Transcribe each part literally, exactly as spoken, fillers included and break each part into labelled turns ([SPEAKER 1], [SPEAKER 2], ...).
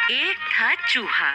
[SPEAKER 1] एक था चूहा,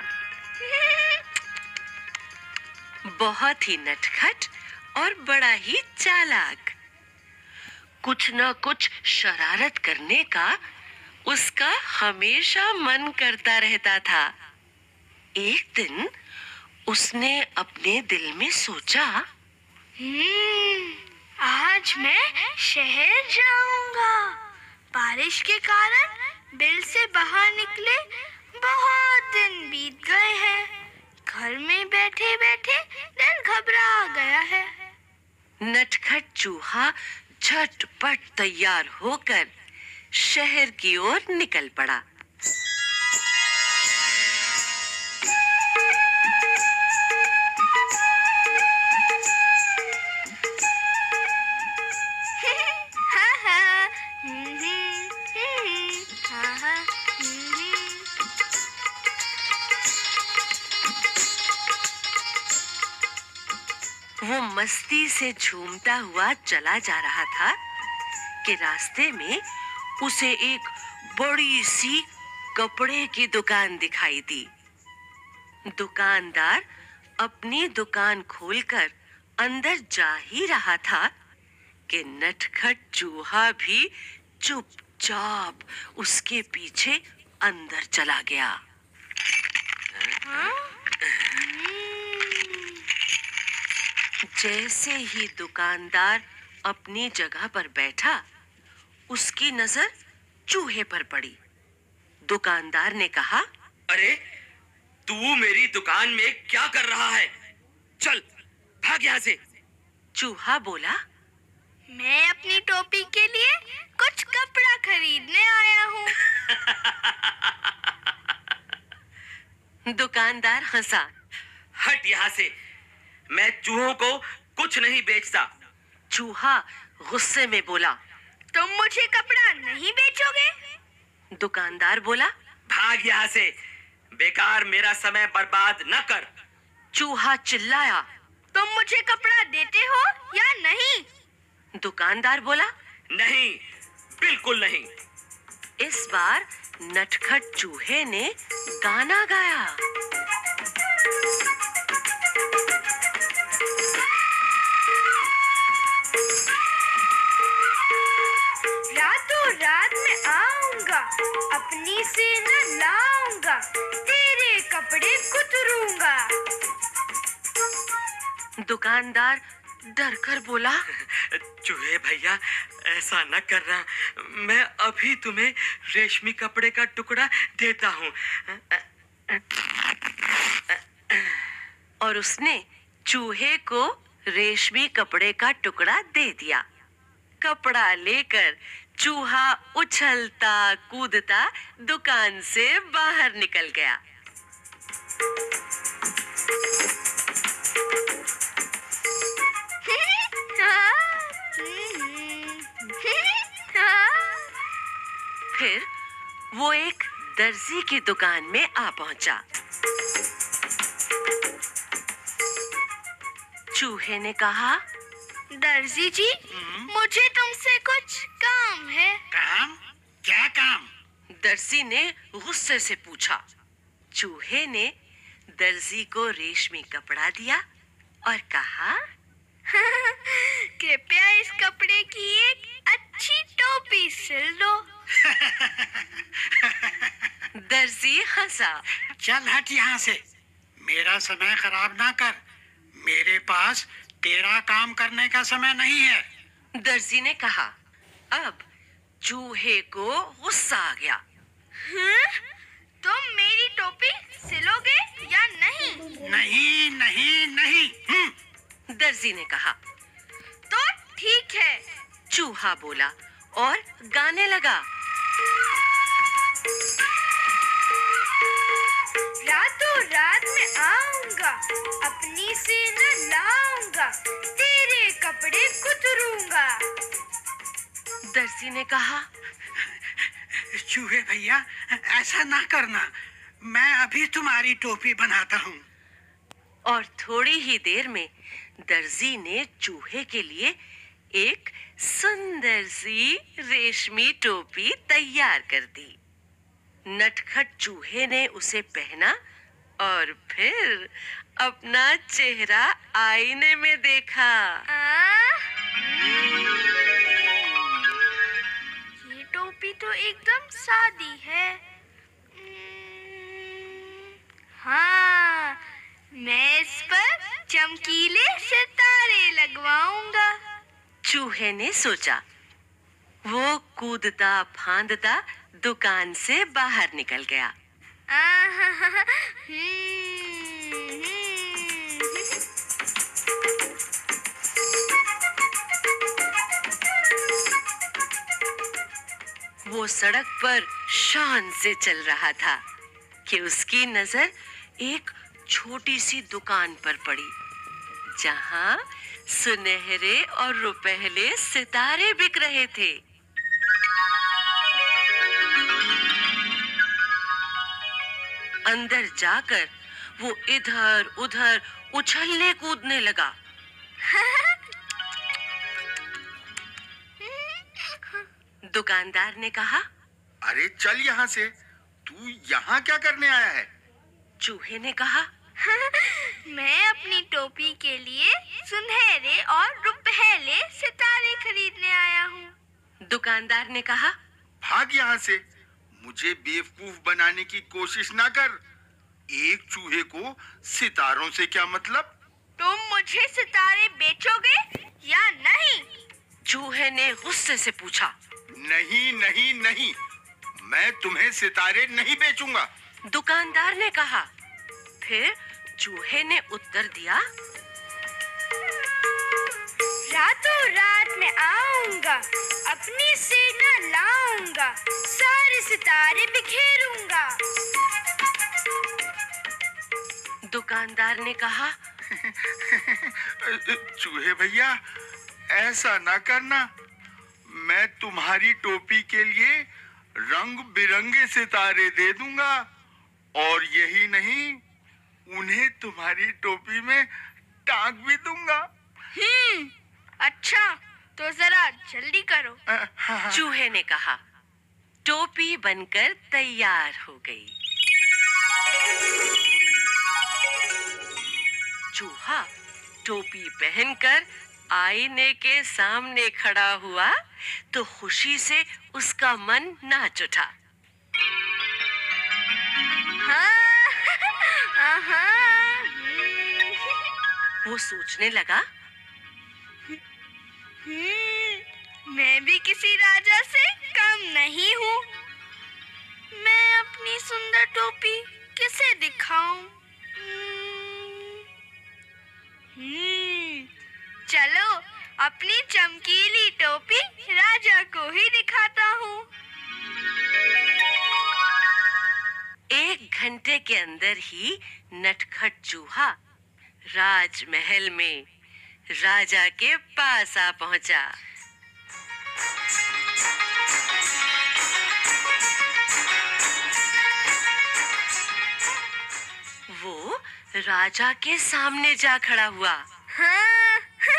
[SPEAKER 1] बहुत ही नटखट और बड़ा ही चालाक। कुछ न कुछ शरारत करने का उसका हमेशा मन करता रहता था। एक दिन उसने अपने दिल में सोचा,
[SPEAKER 2] हम्म, आज मैं शहर जाऊंगा। बारिश के कारण बिल से बाहर निकले बहुत दिन बीत गए हैं। घर में बैठे बैठे दिल घबरा गया है।
[SPEAKER 1] नटखट चूहा झटपट तैयार होकर शहर की ओर निकल पड़ा।
[SPEAKER 2] हाँ हाँ, हम्म, हम्म, हाँ हाँ, हम्म।
[SPEAKER 1] वो मस्ती से झूमता हुआ चला जा रहा था कि रास्ते में उसे एक बड़ी सी कपड़े की दुकान दिखाई दी। दुकानदार अपनी दुकान खोलकर अंदर जा ही रहा था कि नटखट चूहा भी चुपचाप उसके पीछे अंदर चला गया। जैसे ही दुकानदार अपनी जगह पर बैठा, उसकी नजर चूहे पर पड़ी। दुकानदार ने कहा,
[SPEAKER 3] अरे, तू मेरी दुकान में क्या कर रहा है? चल, भाग यहाँ से।
[SPEAKER 1] चूहा बोला,
[SPEAKER 2] मैं अपनी टोपी के लिए कुछ कपड़ा खरीदने आया हूँ।
[SPEAKER 1] दुकानदार हंसा।
[SPEAKER 3] हट यहाँ से, मैं चूहों को कुछ नहीं बेचता।
[SPEAKER 1] चूहा गुस्से में बोला,
[SPEAKER 2] तुम मुझे कपड़ा नहीं बेचोगे?
[SPEAKER 1] दुकानदार बोला,
[SPEAKER 3] भाग यहाँ से, बेकार मेरा समय बर्बाद न कर।
[SPEAKER 1] चूहा चिल्लाया,
[SPEAKER 2] तुम मुझे कपड़ा देते हो या नहीं?
[SPEAKER 1] दुकानदार बोला,
[SPEAKER 3] नहीं, बिल्कुल नहीं।
[SPEAKER 1] इस बार नटखट चूहे ने गाना गाया।
[SPEAKER 2] रातों रात में आऊंगा, अपनी से न लाऊंगा, तेरे कपड़े कुतरूंगा।
[SPEAKER 1] दुकानदार डर कर बोला,
[SPEAKER 3] चूहे भैया, ऐसा न करना, मैं अभी तुम्हें रेशमी कपड़े का टुकड़ा देता हूँ।
[SPEAKER 1] और उसने चूहे को रेशमी कपड़े का टुकड़ा दे दिया। कपड़ा लेकर चूहा उछलता कूदता दुकान से बाहर निकल गया। फिर वो एक दर्जी की दुकान में आ पहुंचा। चूहे ने कहा,
[SPEAKER 2] दर्जी जी, मुझे तुमसे कुछ काम है।
[SPEAKER 4] काम? क्या काम?
[SPEAKER 1] दर्जी ने गुस्से से पूछा। चूहे ने दर्जी को रेशमी कपड़ा दिया और कहा,
[SPEAKER 2] कृपया इस कपड़े की एक अच्छी टोपी सिल दो।
[SPEAKER 1] दर्जी हंसा।
[SPEAKER 4] चल हट यहाँ से, मेरा समय खराब ना कर। मेरे पास तेरा काम करने का समय नहीं है।
[SPEAKER 1] दर्जी ने कहा। अब चूहे को गुस्सा आ गया।
[SPEAKER 2] हम्म? तुम मेरी टोपी सिलोगे या नहीं?
[SPEAKER 4] नहीं नहीं नहीं। हम्म।
[SPEAKER 1] दर्जी ने कहा।
[SPEAKER 2] तो ठीक है,
[SPEAKER 1] चूहा बोला और गाने लगा।
[SPEAKER 2] रातों रात में आऊंगा, अपनी से न लाऊंगा, तेरे कपड़े कुतरूंगा।
[SPEAKER 1] दर्जी ने कहा,
[SPEAKER 4] चूहे भैया, ऐसा ना करना, मैं अभी तुम्हारी टोपी बनाता हूँ।
[SPEAKER 1] और थोड़ी ही देर में दर्जी ने चूहे के लिए एक सुंदर सी रेशमी टोपी तैयार कर दी। नटखट चूहे ने उसे पहना और फिर अपना चेहरा आईने में देखा।
[SPEAKER 2] आ, ये टोपी तो एकदम सादी है। हाँ, मैं इस पर चमकीले सितारे लगवाऊंगा।
[SPEAKER 1] चूहे ने सोचा। वो कूदता फांदता दुकान से बाहर निकल गया। वो सड़क पर शान से चल रहा था कि उसकी नजर एक छोटी सी दुकान पर पड़ी, जहां सुनहरे और रुपहले सितारे बिक रहे थे। अंदर जाकर वो इधर उधर उछलने कूदने लगा। दुकानदार ने कहा,
[SPEAKER 5] अरे चल यहाँ से, तू यहाँ क्या करने आया है?
[SPEAKER 1] चूहे ने कहा,
[SPEAKER 2] मैं अपनी टोपी के लिए सुनहरे और रुपहले सितारे खरीदने आया हूँ।
[SPEAKER 1] दुकानदार ने कहा,
[SPEAKER 5] भाग यहाँ से, मुझे बेवकूफ बनाने की कोशिश ना कर। एक चूहे को सितारों से क्या मतलब?
[SPEAKER 2] तुम मुझे सितारे बेचोगे या नहीं?
[SPEAKER 1] चूहे ने गुस्से से पूछा।
[SPEAKER 5] नहीं नहीं नहीं, मैं तुम्हें सितारे नहीं बेचूंगा।
[SPEAKER 1] दुकानदार ने कहा। फिर चूहे ने उत्तर दिया,
[SPEAKER 2] रातों रात मैं आऊंगा, अपनी सेना लाऊंगा, सारे सितारे बिखेरूंगा।
[SPEAKER 1] दुकानदार ने कहा,
[SPEAKER 5] चूहे भैया, ऐसा ना करना। मैं तुम्हारी टोपी के लिए रंग बिरंगे सितारे दे दूंगा, और यही नहीं, उन्हें तुम्हारी टोपी में टांग भी दूंगा।
[SPEAKER 2] हम्म, अच्छा, तो जरा जल्दी करो।
[SPEAKER 1] चूहे ने कहा। टोपी बनकर तैयार हो गई। चूहा टोपी पहनकर आईने के सामने खड़ा हुआ तो खुशी से उसका मन नाच उठा।
[SPEAKER 2] हाँ, हाँ,
[SPEAKER 1] वो सोचने लगा,
[SPEAKER 2] हम्म, मैं भी किसी राजा से कम नहीं हूँ। मैं अपनी सुंदर टोपी किसे दिखाऊं? हम्म, चलो अपनी चमकीली टोपी राजा को ही दिखाता हूँ।
[SPEAKER 1] एक घंटे के अंदर ही नटखट चूहा राजमहल में राजा के पास आ पहुंचा। वो राजा के सामने जा खड़ा हुआ।
[SPEAKER 2] हाँ,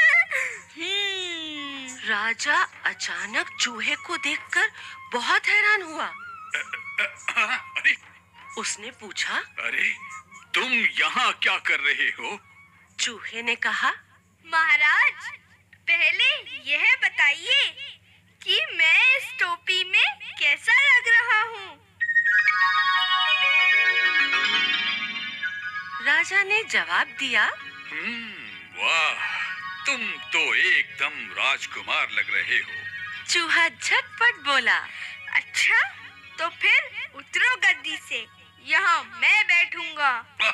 [SPEAKER 1] राजा अचानक चूहे को देखकर बहुत हैरान हुआ।
[SPEAKER 6] अरे,
[SPEAKER 1] उसने पूछा,
[SPEAKER 6] अरे तुम यहाँ क्या कर रहे हो?
[SPEAKER 1] चूहे ने कहा,
[SPEAKER 2] महाराज, पहले यह बताइए कि मैं इस टोपी में कैसा लग रहा हूँ?
[SPEAKER 1] राजा ने जवाब दिया,
[SPEAKER 6] हम्म, वाह, तुम तो एकदम राजकुमार लग रहे हो।
[SPEAKER 1] चूहा झटपट बोला,
[SPEAKER 2] अच्छा, तो फिर उतरो गद्दी से, यहाँ मैं बैठूंगा।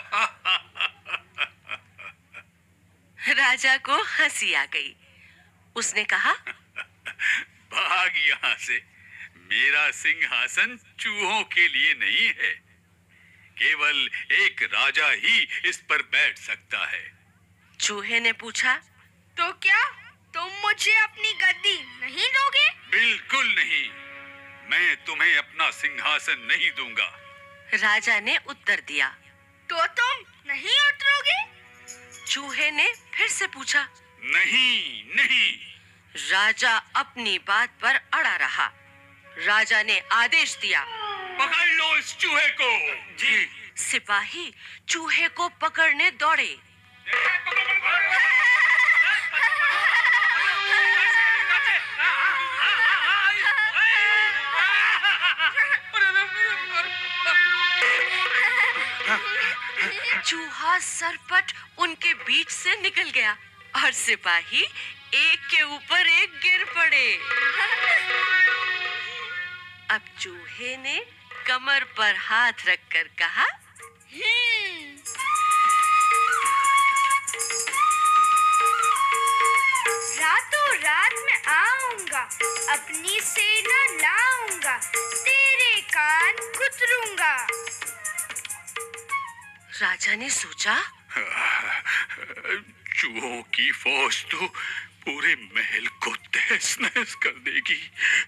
[SPEAKER 1] राजा को हंसी आ गई। उसने कहा,
[SPEAKER 6] भाग यहाँ से, मेरा सिंहासन चूहों के लिए नहीं है। केवल एक राजा ही इस पर बैठ सकता है।
[SPEAKER 1] चूहे ने पूछा,
[SPEAKER 2] तो क्या तुम मुझे अपनी गद्दी नहीं दोगे?
[SPEAKER 6] बिल्कुल नहीं, मैं तुम्हें अपना सिंहासन नहीं दूंगा।
[SPEAKER 1] राजा ने उत्तर दिया।
[SPEAKER 2] तो तुम नहीं उतरोगे?
[SPEAKER 1] चूहे ने फिर से पूछा।
[SPEAKER 6] नहीं नहीं।
[SPEAKER 1] राजा अपनी बात पर अड़ा रहा। राजा ने आदेश दिया,
[SPEAKER 6] पकड़ लो इस चूहे को।
[SPEAKER 3] जी।
[SPEAKER 1] सिपाही चूहे को पकड़ने दौड़े। चूहा सरपट उनके बीच से निकल गया और सिपाही एक के ऊपर एक गिर पड़े। अब चूहे ने कमर पर हाथ रखकर कहा,
[SPEAKER 2] रातों रात में आऊंगा, अपनी सेना लाऊंगा, तेरे कान कुतरूंगा।
[SPEAKER 1] राजा ने सोचा,
[SPEAKER 6] चूहों की फौज तो पूरे महल को तहस नहस कर देगी।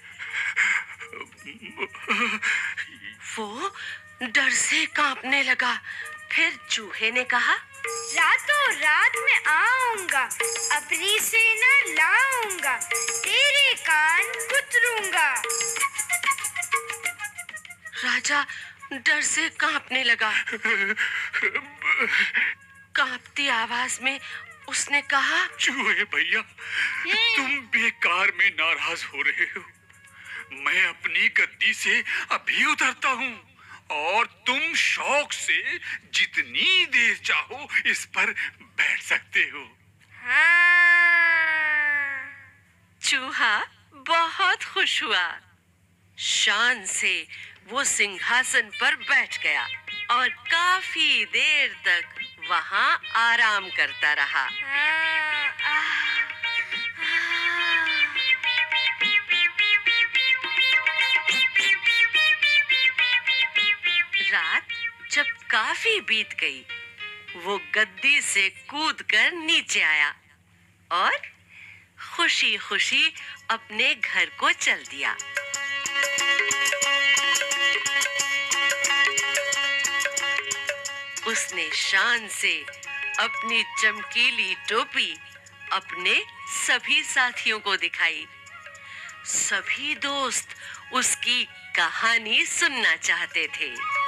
[SPEAKER 1] वो डर से कांपने लगा। फिर चूहे ने कहा,
[SPEAKER 2] रातों रात में आऊंगा, अपनी सेना लाऊंगा, तेरे कान कुतरूंगा।
[SPEAKER 1] राजा डर से कांपने लगा। कांपती आवाज में उसने कहा,
[SPEAKER 6] चूहे भैया, तुम बेकार में नाराज हो रहे हो। मैं अपनी गद्दी से अभी उतरता हूँ और तुम शौक से जितनी देर चाहो इस पर बैठ सकते हो।
[SPEAKER 2] हाँ।
[SPEAKER 1] चूहा बहुत खुश हुआ। शान से वो सिंहासन पर बैठ गया और काफी देर तक वहां आराम करता रहा।
[SPEAKER 2] हाँ, आह,
[SPEAKER 1] रात जब काफी बीत गई, वो गद्दी से कूदकर नीचे आया और खुशी खुशी अपने घर को चल दिया। उसने शान से अपनी चमकीली टोपी अपने सभी साथियों को दिखाई। सभी दोस्त उसकी कहानी सुनना चाहते थे।